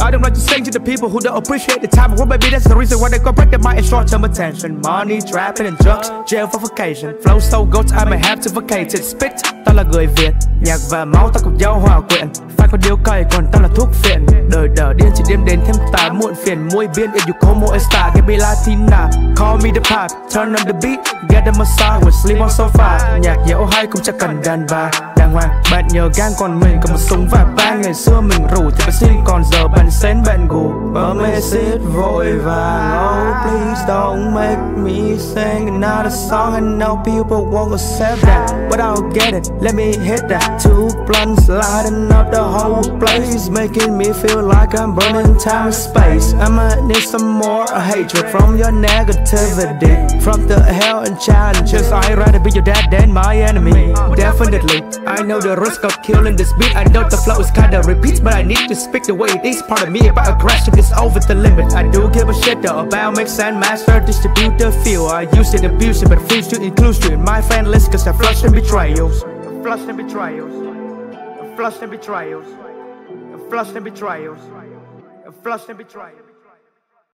I don't like to sing to the people who don't appreciate the time. Well, maybe that's the reason why they go break their mind and short-term attention. Money, trapping and drugs, jail for vacation. Flow so good, I may have to vacate it. Spit, tao là người Việt, nhạc và máu ta cùng nhau hòa quyện. Phải có điều cay, còn tao là thuốc phiện. Đời đờ điên chỉ đêm đến thêm tà muộn phiền. Môi biên, if you como a star, give me Latina. Call me the pop, turn on the beat, get the massage, with sleep on sofa. Nhạc dẻo hay cũng chẳng cần đàn bà. Đàng hoàng, bạn nhờ gang còn mình cầm một súng và bang. Ngày xưa mình rủ thì bạn xin, còn giờ bạn xén bạn gù. Bấm exit vội vàng, oh please don't make me sing another song. I know people won't accept that, but I'll get it, let me hit that. Two blunts lighting up the whole place, making me feel like I'm burning time and space. I'ma need some more hatred from your negativity, from the hell and challenges. I'd rather be your dad than my enemy. Definitely, I know the risk of killing this beat. I know the flow is kinda repeats, but I need to speak the way it is. Part of me about aggression is over the limit. I do give a shit though about mix and master, distribute the feel. I use it, abuse it, but refuse to include you in my fan list, cause I flushed and betrayals. Flushed and betrayals. Flushed and betrayals. Flushed and betrayals. Flushed and betrayals.